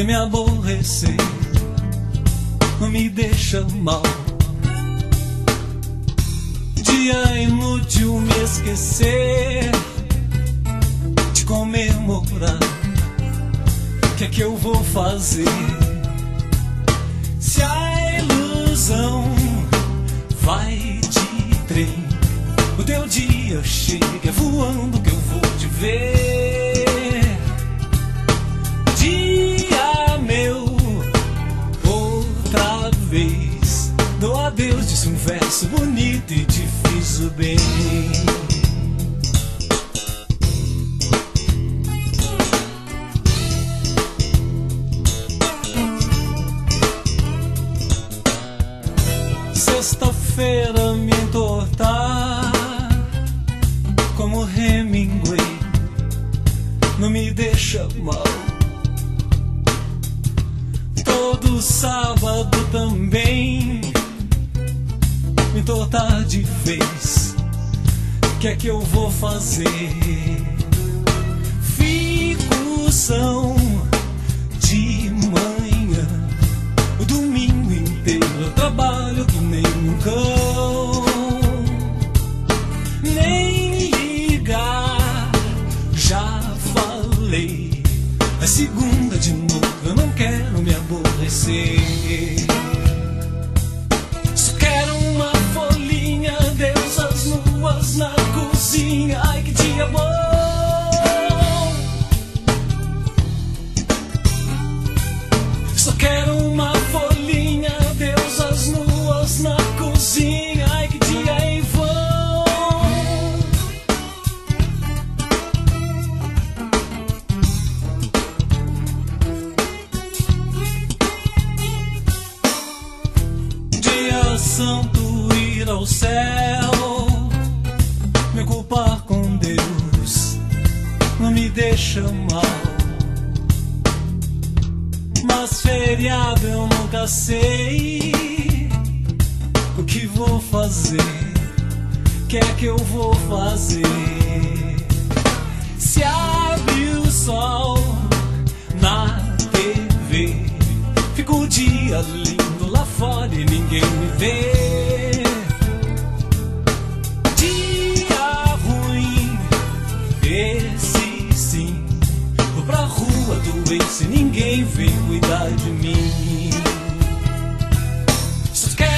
vem me aborrecer, não me deixa mal. Dia inútil me esquecer de comemorar. Que é que eu vou fazer se a ilusão vai de trem? O teu dia chega voando que eu vou te ver. Dia meu, outra vez dou adeus, disse um verso bonito e te fiz o bem. Sexta-feira me entortar como Hemingway não me deixa mal. Todo sábado também me entortar de vez. Que é que eu vou fazer? Fico são de manhã, o domingo inteiro eu trabalho que nem um cão. Nem ligar, já falei. É segunda de novo, eu não quero me aborrecer. Só quero uma folhinha, Deus, as nuas na cozinha. Ai, que dia bom! Só quero uma folhinha, Deus, as nuas na cozinha. Ai, que dia em vão! Dia santo, ir ao céu, me ocupar com Deus, não me deixa mal. Mas feriado eu nunca sei o que vou fazer. Que é que eu vou fazer se abre o sol na TV? Fica o dia lindo lá fora e ninguém me vê. Dia ruim, esse sim. Vou pra rua doer se ninguém vem cuidar de mim. Só quero